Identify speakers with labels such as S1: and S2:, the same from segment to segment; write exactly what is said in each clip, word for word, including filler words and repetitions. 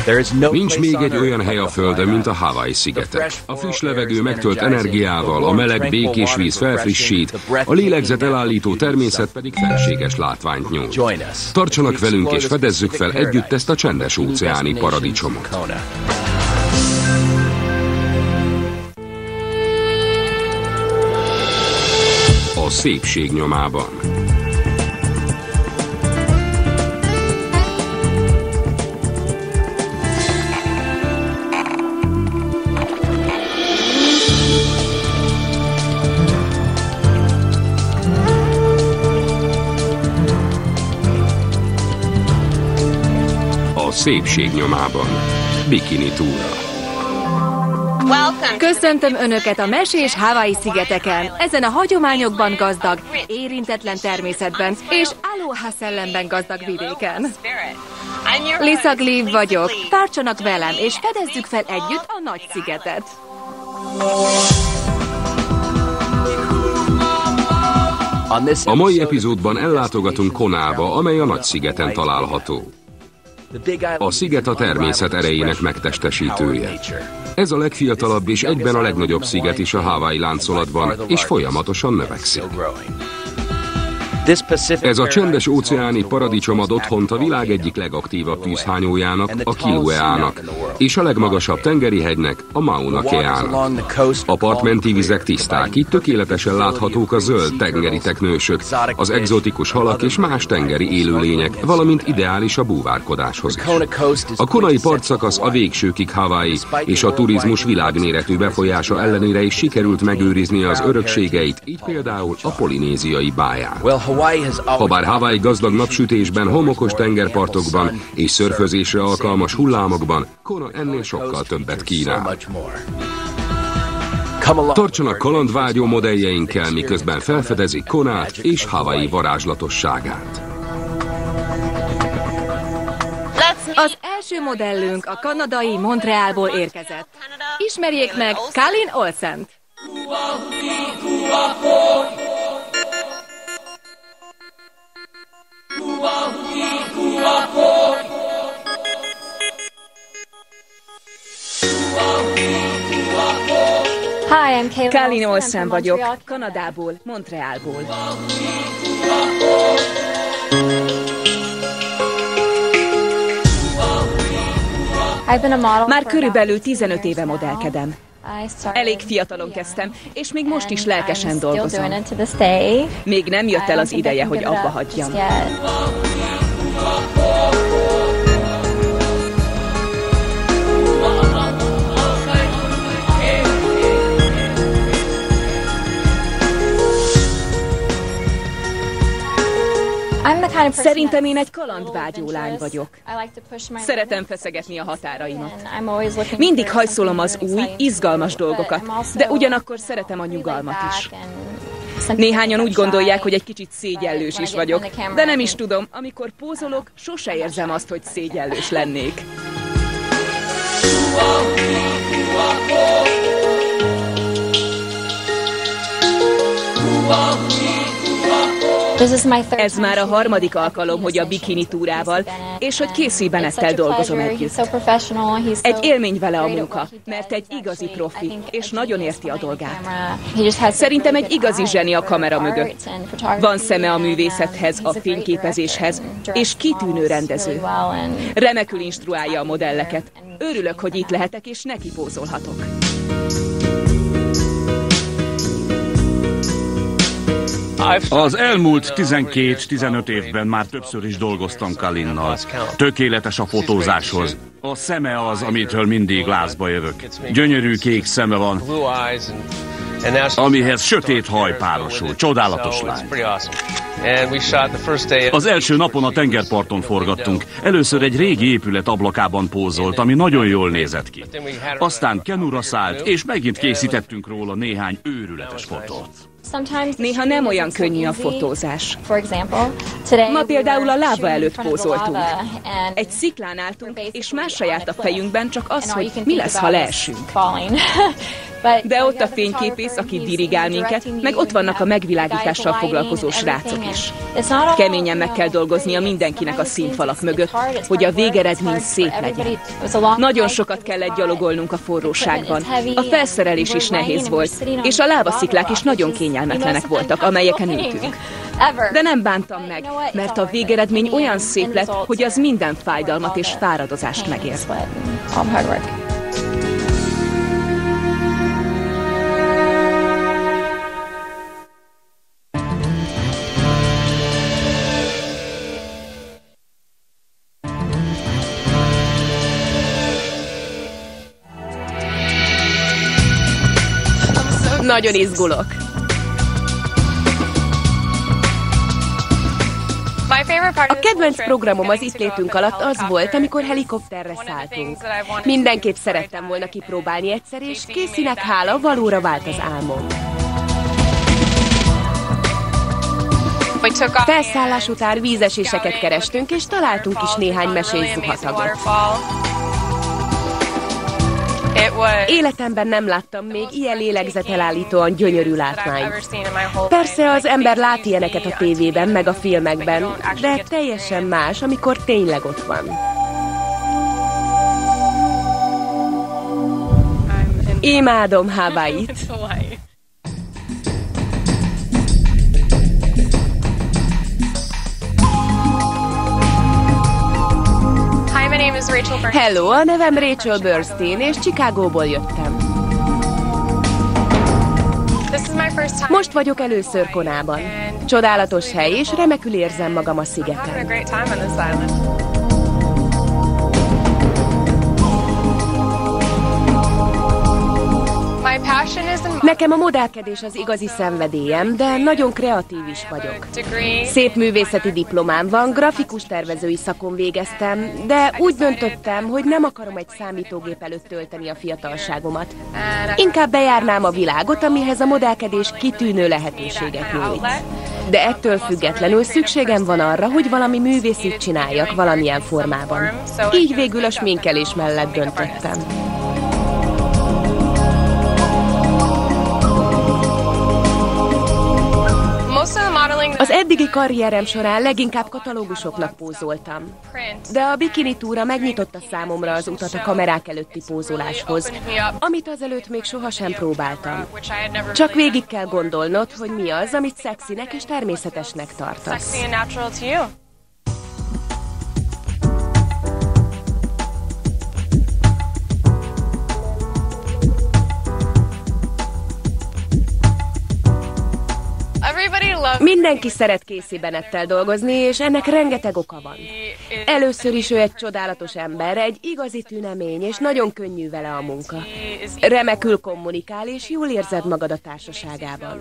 S1: Nincs még egy olyan hely a Földön, mint a Hawaii-szigetek. A friss levegő megtölt energiával, a meleg békés víz felfrissít, a lélegzet elállító természet pedig fenséges látványt nyújt. Tartsanak velünk és fedezzük fel együtt ezt a csendes óceáni paradicsomot. A szépség nyomában. A szépség nyomában. Bikini túra.
S2: Köszöntöm Önöket a mesés Hawaii-szigeteken, ezen a hagyományokban gazdag, érintetlen természetben és aloha szellemben gazdag vidéken. Lisa Gleave vagyok, tartsanak velem és fedezzük fel együtt a nagy szigetet.
S1: A mai epizódban ellátogatunk Konába, amely a Nagy-szigeten található. A sziget a természet erejének megtestesítője. Ez a legfiatalabb és egyben a legnagyobb sziget is a Hawaii láncolatban, és folyamatosan növekszik. Ez a csendes óceáni paradicsom ad otthont a világ egyik legaktívabb tűzhányójának, a Kilaueának, és a legmagasabb tengeri hegynek, a Mauna Keának. A partmenti vizek tiszták, itt tökéletesen láthatók a zöld tengeri teknősök, az egzotikus halak és más tengeri élőlények, valamint ideális a búvárkodáshoz is. A konai partszakasz a végsőkig Hawaii, és a turizmus világméretű befolyása ellenére is sikerült megőrizni az örökségeit, így például a polinéziai báját. Habár Hawaii gazdag napsütésben, homokos tengerpartokban és szörfözésre alkalmas hullámokban, Kona ennél sokkal többet kínál. Tartsanak kalandvágyó modelljeinkkel, miközben felfedezik Konát és Hawaii varázslatosságát.
S2: Az első modellünk a kanadai Montrealból érkezett. Ismerjék meg Colin Olsent! Colin Olsen vagyok, Kanadából, Montrealból. Már körülbelül tizenöt éve modellkedem. Elég fiatalon kezdtem, és még most is lelkesen dolgozom. Még nem jött el az ideje, hogy abba hagyjam. Szerintem én egy kalandvágyó lány vagyok. Szeretem feszegetni a határaimat. Mindig hajszolom az új, izgalmas dolgokat, de ugyanakkor szeretem a nyugalmat is. Néhányan úgy gondolják, hogy egy kicsit szégyellős is vagyok, de nem is tudom, amikor pózolok, sose érzem azt, hogy szégyellős lennék. Ez már a harmadik alkalom, hogy a bikini túrával, és hogy Casey Bennettel dolgozom együtt. Egy élmény vele a munka, mert egy igazi profi, és nagyon érti a dolgát. Szerintem egy igazi zseni a kamera mögött. Van szeme a művészethez, a fényképezéshez, és kitűnő rendező. Remekül instruálja a modelleket. Örülök, hogy itt lehetek, és neki pózolhatok.
S3: Az elmúlt tizenkét-tizenöt évben már többször is dolgoztam Colinnal. Tökéletes a fotózáshoz. A szeme az, amitől mindig lázba jövök. Gyönyörű kék szeme van, amihez sötét haj párosul. Csodálatos lány. Az első napon a tengerparton forgattunk. Először egy régi épület ablakában pózolt, ami nagyon jól nézett ki. Aztán kenura szállt, és megint készítettünk róla néhány őrületes fotót.
S2: Néha nem olyan könnyű a fotózás. Ma például a láva előtt pózoltunk. Egy sziklán álltunk, és másra járt a fejünkben csak az, hogy mi lesz, ha leesünk. De ott a fényképész, aki dirigál minket, meg ott vannak a megvilágítással foglalkozó srácok is. Keményen meg kell dolgoznia mindenkinek a színfalak mögött, hogy a végeredmény szép legyen. Nagyon sokat kellett gyalogolnunk a forróságban. A felszerelés is nehéz volt, és a lávasziklák is nagyon kényelmetlenek voltak, amelyeken ültünk. De nem bántam meg, mert a végeredmény olyan szép lett, hogy az minden fájdalmat és fáradozást megér. Nagyon izgulok. A kedvenc programom az itt létünk alatt az volt, amikor helikopterre szálltunk. Mindenképp szerettem volna kipróbálni egyszer, és Caseynek hála valóra vált az álmom. Felszállás után vízeséseket kerestünk, és találtunk is néhány mesés zuhatagot. Életemben nem láttam még ilyen lélegzetelállítóan gyönyörű látványt. Persze az ember lát ilyeneket a tévében, meg a filmekben, de teljesen más, amikor tényleg ott van. Imádom Hawaiit. Hello, a nevem Rachel Burstein, és Chicagóból jöttem. Most vagyok először Konában. Csodálatos hely, és remekül érzem magam a szigeten. Nekem a modellkedés az igazi szenvedélyem, de nagyon kreatív is vagyok. Szép művészeti diplomám van, grafikus tervezői szakon végeztem, de úgy döntöttem, hogy nem akarom egy számítógép előtt tölteni a fiatalságomat. Inkább bejárnám a világot, amihez a modellkedés kitűnő lehetőséget nyújt. De ettől függetlenül szükségem van arra, hogy valami művészit csináljak valamilyen formában. Így végül a sminkelés mellett döntöttem. Az eddigi karrierem során leginkább katalógusoknak pózoltam. De a bikini túra megnyitotta számomra az utat a kamerák előtti pózoláshoz, amit azelőtt még sohasem próbáltam. Csak végig kell gondolnod, hogy mi az, amit szexinek és természetesnek tartasz. Mindenki szeret Casey Bennettel dolgozni, és ennek rengeteg oka van. Először is ő egy csodálatos ember, egy igazi tünemény, és nagyon könnyű vele a munka. Remekül kommunikál, és jól érzed magad a társaságában.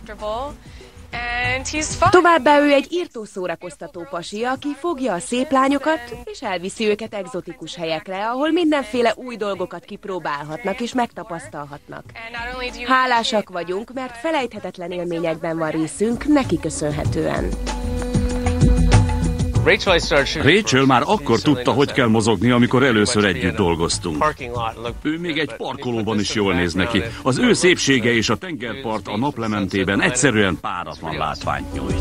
S2: Továbbá ő egy írtó szórakoztató pasi, aki fogja a szép lányokat, és elviszi őket egzotikus helyekre, ahol mindenféle új dolgokat kipróbálhatnak és megtapasztalhatnak. Hálásak vagyunk, mert felejthetetlen élményekben van részünk neki köszönhetően.
S3: Rachel már akkor tudta, hogy kell mozogni, amikor először együtt dolgoztunk. Ő még egy parkolóban is jól néz neki. Az ő szépsége és a tengerpart a naplementében egyszerűen páratlan látványt nyújt.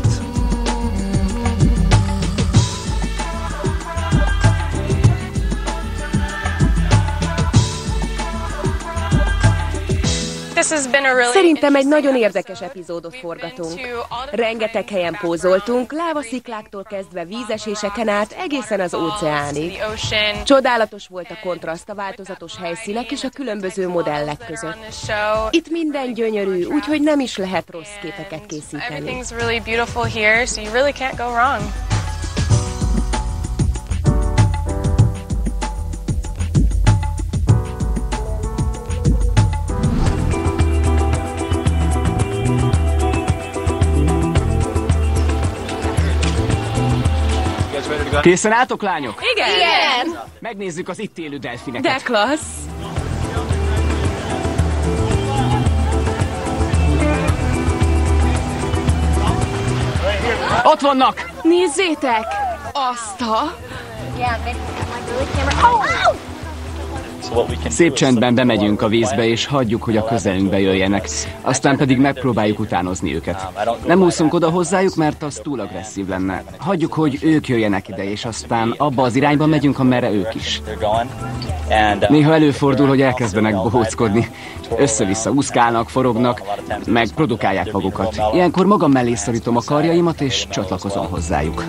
S2: Szerintem egy nagyon érdekes epizódot forgatunk. Rengeteg helyen pózoltunk, lávaszikláktól kezdve vízeséseken át egészen az óceánig. Csodálatos volt a kontraszt a változatos helyszínek és a különböző modellek között. Itt minden gyönyörű, úgyhogy nem is lehet rossz képeket készíteni.
S4: Készen álltok, lányok?
S2: Igen! Igen!
S4: Megnézzük az itt élő delfineket.
S2: De klassz!
S4: Ott vannak!
S2: Nézzétek! Azt a...
S4: Szép csendben bemegyünk a vízbe, és hagyjuk, hogy a közelünkbe jöjjenek. Aztán pedig megpróbáljuk utánozni őket. Nem úszunk oda hozzájuk, mert az túl agresszív lenne. Hagyjuk, hogy ők jöjjenek ide, és aztán abba az irányba megyünk, amerre ők is. Néha előfordul, hogy elkezdenek bohóckodni. Össze-vissza úszkálnak, forognak, meg produkálják magukat. Ilyenkor magam mellé szorítom a karjaimat, és csatlakozom hozzájuk.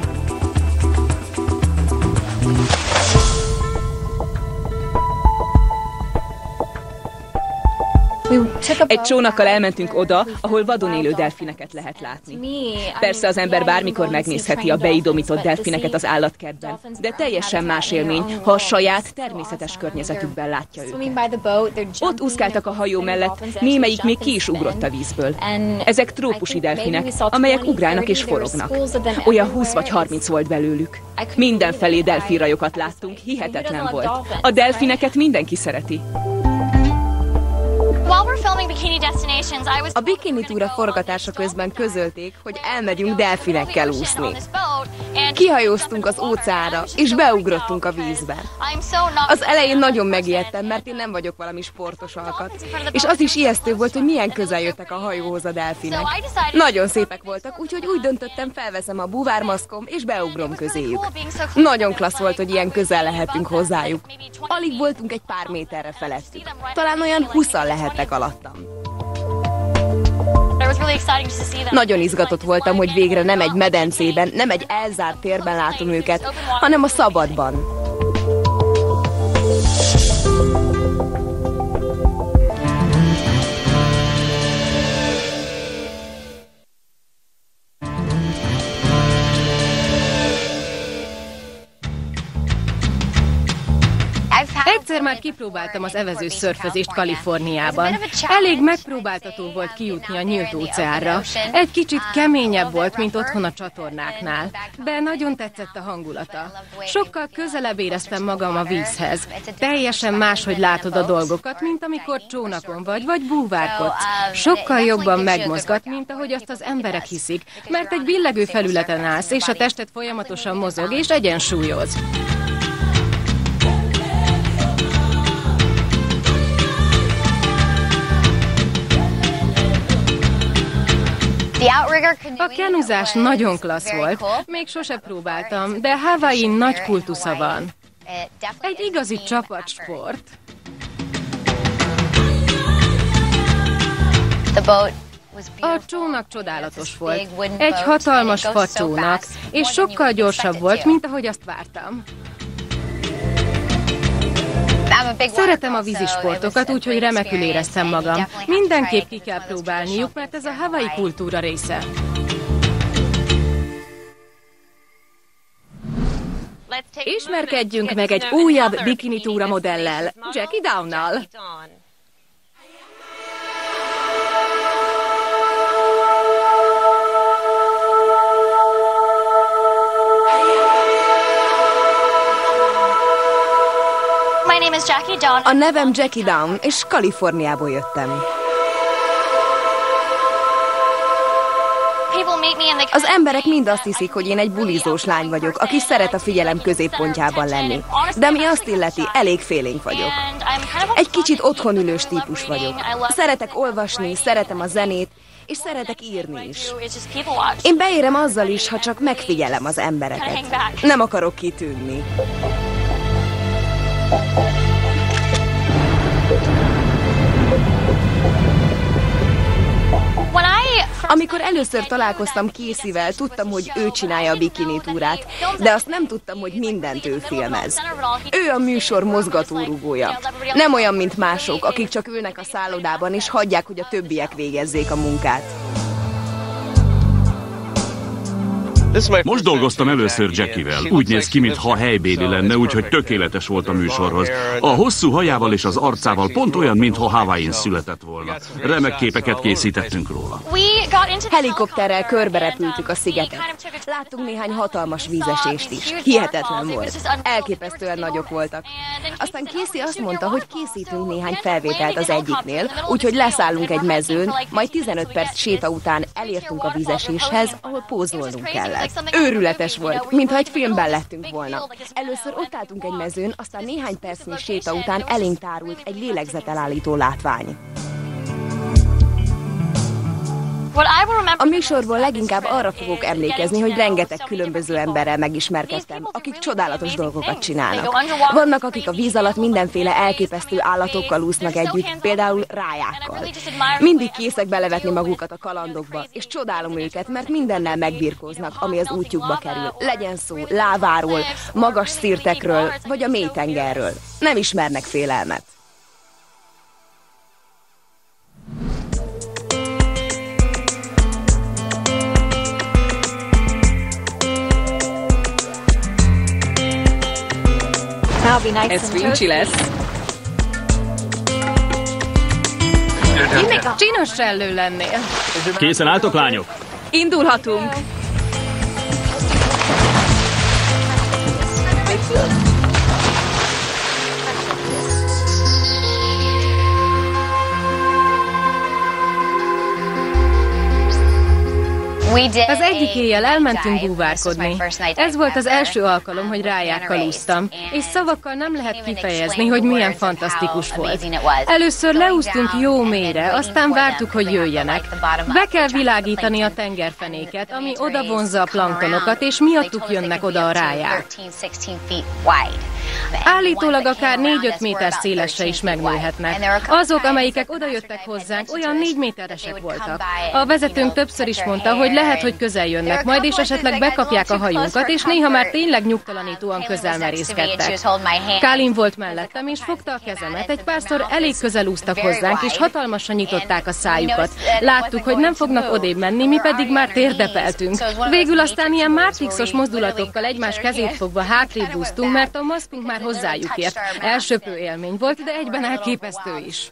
S2: Egy csónakkal elmentünk oda, ahol vadon élő delfineket lehet látni. Persze az ember bármikor megnézheti a beidomított delfineket az állatkertben, de teljesen más élmény, ha a saját természetes környezetükben látja őket. Ott úszkáltak a hajó mellett, némelyik még ki is ugrott a vízből. Ezek trópusi delfinek, amelyek ugrálnak és forognak. Olyan húsz vagy harminc volt belőlük. Mindenfelé delfinrajokat láttunk, hihetetlen volt. A delfineket mindenki szereti.
S5: A bikini túra forgatása közben közölték, hogy elmegyünk delfinekkel úszni. Kihajóztunk az óceánra, és beugrottunk a vízbe. Az elején nagyon megijedtem, mert én nem vagyok valami sportos alkat. És az is ijesztő volt, hogy milyen közel jöttek a hajóhoz a delfinek. Nagyon szépek voltak, úgyhogy úgy döntöttem, felveszem a búvármaszkom, és beugrom közéjük. Nagyon klassz volt, hogy ilyen közel lehetünk hozzájuk. Alig voltunk egy pár méterre felettük. Talán olyan húszan lehettek alattam. Nagyon izgatott voltam, hogy végre nem egy medencében, nem egy elzárt térben látom őket, hanem a szabadban.
S6: Egyszer már kipróbáltam az evezős szörfözést Kaliforniában. Elég megpróbáltató volt kijutni a nyílt óceánra. Egy kicsit keményebb volt, mint otthon a csatornáknál, de nagyon tetszett a hangulata. Sokkal közelebb éreztem magam a vízhez. Teljesen máshogy látod a dolgokat, mint amikor csónakon vagy, vagy búvárkodsz. Sokkal jobban megmozgat, mint ahogy azt az emberek hiszik, mert egy billegő felületen állsz, és a tested folyamatosan mozog és egyensúlyoz. A kenuzás nagyon klassz volt, még sose próbáltam, de Hawaiin nagy kultusza van. Egy igazi csapatsport. A csónak csodálatos volt. Egy hatalmas facsónak, és sokkal gyorsabb volt, mint ahogy azt vártam. Szeretem a vízisportokat, úgyhogy remekül éreztem magam. Mindenképp ki kell próbálniuk, mert ez a hawaii kultúra része.
S5: Ismerkedjünk meg egy újabb bikini túra modellel, Jackie Downnal. A nevem Jackie Down, és Kaliforniából jöttem. Az emberek mind azt hiszik, hogy én egy bulizós lány vagyok, aki szeret a figyelem középpontjában lenni. De ami azt illeti, elég félénk vagyok. Egy kicsit otthonülős típus vagyok. Szeretek olvasni, szeretem a zenét, és szeretek írni is. Én beérem azzal is, ha csak megfigyelem az embereket. Nem akarok kitűnni. Amikor először találkoztam Casey-vel, tudtam, hogy ő csinálja a bikini túrát, de azt nem tudtam, hogy mindent ő filmez. Ő a műsor mozgatórugója. Nem olyan, mint mások, akik csak ülnek a szállodában és hagyják, hogy a többiek végezzék a munkát.
S3: Most dolgoztam először Jackie-vel. Úgy néz ki, mintha helybéli lenne, úgyhogy tökéletes volt a műsorhoz. A hosszú hajával és az arcával pont olyan, mintha Hawaiin született volna. Remek képeket készítettünk róla.
S5: Helikopterrel körberepültük a szigetet. Láttunk néhány hatalmas vízesést is. Hihetetlen volt. Elképesztően nagyok voltak. Aztán Casey azt mondta, hogy készítünk néhány felvételt az egyiknél, úgyhogy leszállunk egy mezőn, majd tizenöt perc séta után elértünk a vízeséshez, ahol pózolnunk kellett. lett. Őrületes volt, mintha egy filmben lettünk volna. Először ott álltunk egy mezőn, aztán néhány percnyi séta után elénk tárult egy lélegzetelállító látvány. A műsorból leginkább arra fogok emlékezni, hogy rengeteg különböző emberrel megismerkedtem, akik csodálatos dolgokat csinálnak. Vannak, akik a víz alatt mindenféle elképesztő állatokkal úsznak együtt, például rájákkal. Mindig készek belevetni magukat a kalandokba, és csodálom őket, mert mindennel megbirkóznak, ami az útjukba kerül. Legyen szó láváról, magas szirtekről, vagy a mélytengerről. Nem ismernek félelmet.
S2: Ez fincsi lesz.
S6: Csinos sellő lennél.
S3: Készen álltok, lányok?
S2: Indulhatunk.
S6: Az egyik éjjel elmentünk búvárkodni. Ez volt az első alkalom, hogy rájákkal úsztam, és szavakkal nem lehet kifejezni, hogy milyen fantasztikus volt. Először leúsztunk jó mélyre, aztán vártuk, hogy jöjjenek. Be kell világítani a tengerfenéket, ami oda vonzza a planktonokat, és miattuk jönnek oda a ráják. Állítólag akár négy-öt méter szélesre is megnőhetnek. Azok, amelyikek odajöttek hozzánk, olyan négy méteresek voltak. A vezetőnk többször is mondta, hogy lehet, hogy közel jönnek majd, és esetleg bekapják a hajunkat, és néha már tényleg nyugtalanítóan közel merészkedtek. Colin volt mellettem, és fogta a kezemet. Egy párszor elég közel úsztak hozzánk, és hatalmasan nyitották a szájukat. Láttuk, hogy nem fognak odébb menni, mi pedig már térdepeltünk. Végül aztán ilyen Matrixos mozdulatokkal egymás kezét fogva hátrébb úsztunk, mert a maszkunk már hozzájuk ért. Elsöprő élmény volt, de egyben elképesztő is.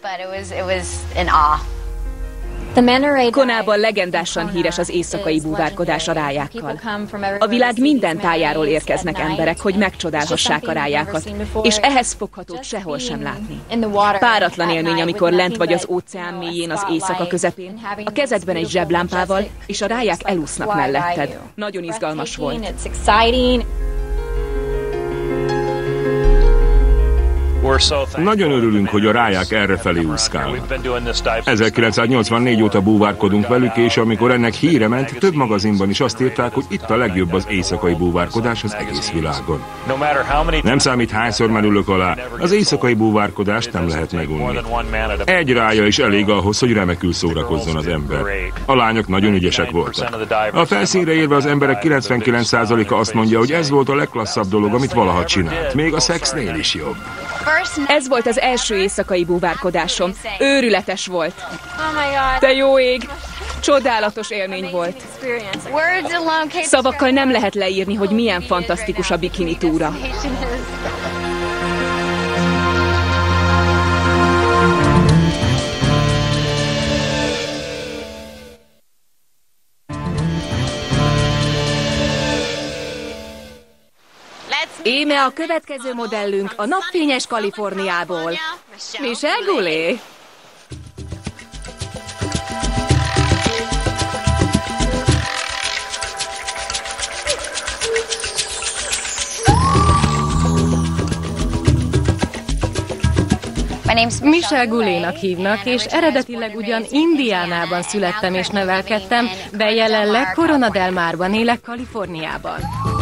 S2: Konában legendásan híres az éjszakai búvárkodás a rájákkal. A világ minden tájáról érkeznek emberek, hogy megcsodálhassák a rájákat, és ehhez foghatót sehol sem látni. Páratlan élmény, amikor lent vagy az óceán mélyén az éjszaka közepén, a kezedben egy zseblámpával, és a ráják elúsznak melletted. Nagyon izgalmas volt.
S7: Nagyon örülünk, hogy a ráják errefelé úszkálnak. ezerkilencszáznyolcvannégy óta búvárkodunk velük, és amikor ennek híre ment, több magazinban is azt írták, hogy itt a legjobb az éjszakai búvárkodás az egész világon. Nem számít, hányszor merülök alá, az éjszakai búvárkodást nem lehet megunni. Egy rája is elég ahhoz, hogy remekül szórakozzon az ember. A lányok nagyon ügyesek voltak. A felszínre érve az emberek kilencvenkilenc százaléka azt mondja, hogy ez volt a legklasszabb dolog, amit valaha csinált. Még a szexnél is jobb.
S2: Ez volt az első éjszakai búvárkodásom. Őrületes volt. De jó ég! Csodálatos élmény volt. Szavakkal nem lehet leírni, hogy milyen fantasztikus a bikini túra. Íme a következő modellünk a napfényes Kaliforniából. Michelle Goulet.
S6: Michelle Goulet-nak hívnak, és eredetileg ugyan Indiánában születtem és nevelkedtem, de jelenleg Corona del Marban élek Kaliforniában.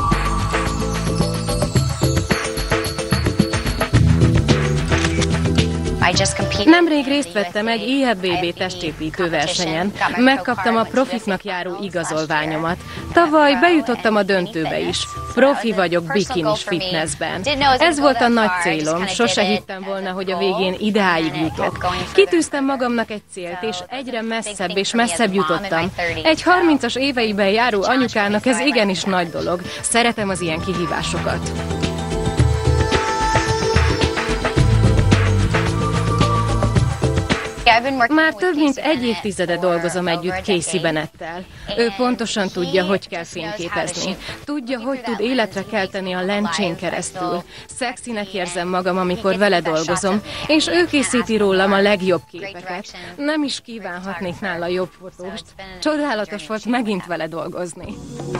S6: Nemrég részt vettem egy I F B B testépítő versenyen. Megkaptam a profiknak járó igazolványomat. Tavaly bejutottam a döntőbe is. Profi vagyok bikinis fitnessben. Ez volt a nagy célom. Sose hittem volna, hogy a végén ideáig jutok. Kitűztem magamnak egy célt, és egyre messzebb és messzebb jutottam. Egy harmincas éveiben járó anyukának ez igenis nagy dolog. Szeretem az ilyen kihívásokat. Már több mint egy évtizede dolgozom együtt Casey Bennettel. Ő pontosan tudja, hogy kell fényképezni. Tudja, hogy tud életre kelteni a lencsén keresztül. Szexinek érzem magam, amikor vele dolgozom, és ő készíti rólam a legjobb képeket. Nem is kívánhatnék nála jobb fotóst. Csodálatos volt megint vele dolgozni.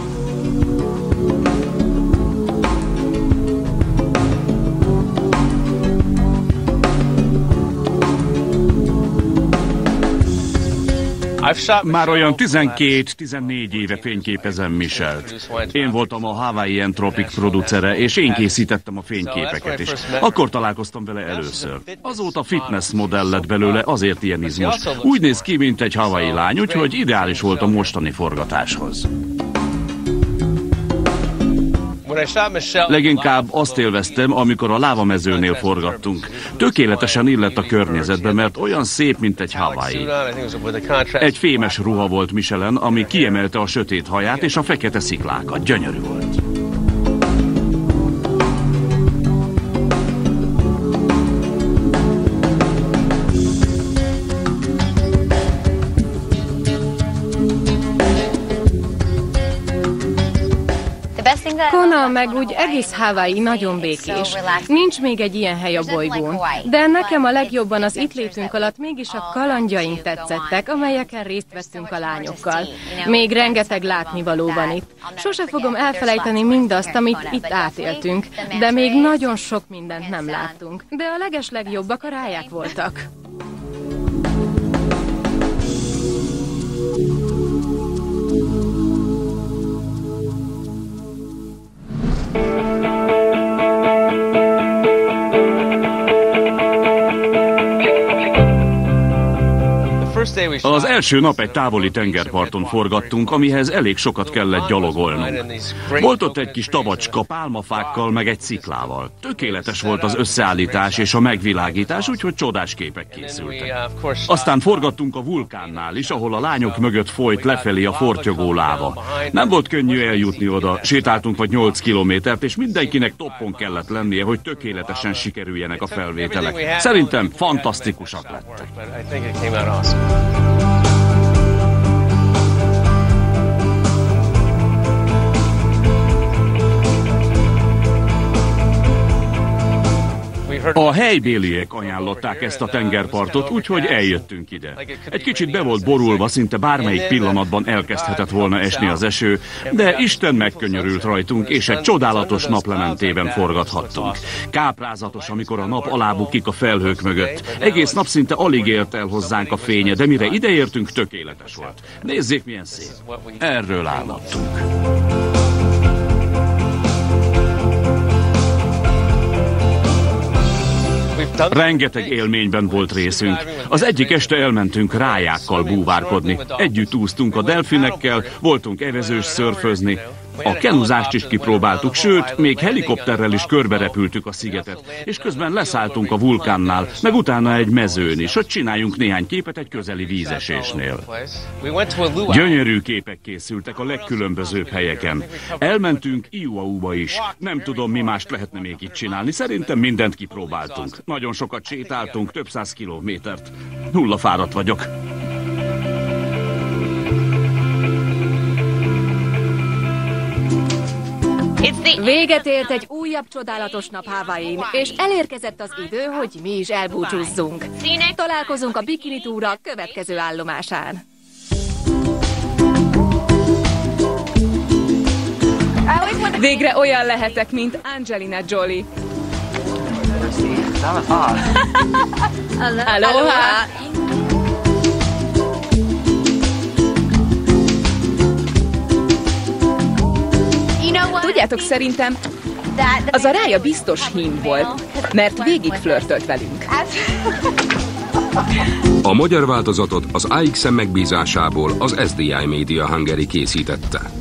S3: Már olyan tizenkét-tizennégy éve fényképezem Michelt. Én voltam a Hawaii Entropic producere, és én készítettem a fényképeket is. Akkor találkoztam vele először. Azóta fitness modell lett belőle, azért ilyen izmos. Úgy néz ki, mint egy hawaii lány, úgyhogy ideális volt a mostani forgatáshoz. Leginkább azt élveztem, amikor a lávamezőnél forgattunk. Tökéletesen illett a környezetbe, mert olyan szép, mint egy Hawaii. Egy fémes ruha volt Michelen, ami kiemelte a sötét haját és a fekete sziklákat. Gyönyörű volt.
S6: Kona meg úgy egész Hawaii nagyon békés. Nincs még egy ilyen hely a bolygón. De nekem a legjobban az itt létünk alatt mégis a kalandjaink tetszettek, amelyeken részt vettünk a lányokkal. Még rengeteg látnivaló van itt. Sose fogom elfelejteni mindazt, amit itt átéltünk, de még nagyon sok mindent nem láttunk. De a legeslegjobbak a ráják voltak.
S3: Az első nap egy távoli tengerparton forgattunk, amihez elég sokat kellett gyalogolnunk. Volt ott egy kis tabacska pálmafákkal, meg egy sziklával. Tökéletes volt az összeállítás és a megvilágítás, úgyhogy csodás képek készültek. Aztán forgattunk a vulkánnál is, ahol a lányok mögött folyt lefelé a fortyogó láva. Nem volt könnyű eljutni oda, sétáltunk vagy nyolc kilométert, és mindenkinek toppon kellett lennie, hogy tökéletesen sikerüljenek a felvételek. Szerintem fantasztikusak lettek. A helybéliek ajánlották ezt a tengerpartot, úgyhogy eljöttünk ide. Egy kicsit be volt borulva, szinte bármelyik pillanatban elkezdhetett volna esni az eső, de Isten megkönyörült rajtunk, és egy csodálatos naplementében forgathattunk. Káprázatos, amikor a nap alábukik a felhők mögött. Egész nap szinte alig ért el hozzánk a fénye, de mire ideértünk, tökéletes volt. Nézzék, milyen szép. Erről álmodtunk. Rengeteg élményben volt részünk. Az egyik este elmentünk rájákkal búvárkodni. Együtt úsztunk a delfinekkel, voltunk evezős szörfözni. A kenuzást is kipróbáltuk, sőt, még helikopterrel is körberepültük a szigetet, és közben leszálltunk a vulkánnál, meg utána egy mezőn is, hogy csináljunk néhány képet egy közeli vízesésnél. Gyönyörű képek készültek a legkülönbözőbb helyeken. Elmentünk Iuauba is. Nem tudom, mi mást lehetne még itt csinálni, szerintem mindent kipróbáltunk. Nagyon sokat sétáltunk, több száz kilométert. Nulla fáradt vagyok.
S5: Véget ért egy újabb csodálatos nap Hawaiin, és elérkezett az idő, hogy mi is elbúcsúzzunk. Találkozunk a Bikini túra következő állomásán.
S2: Végre olyan lehetek, mint Angelina Jolie. Aloha! Tudjátok, szerintem az a rája biztos hím volt, mert végig flörtölt velünk.
S1: A magyar változatot az á iksz em megbízásából az es dé i Media Hungary készítette.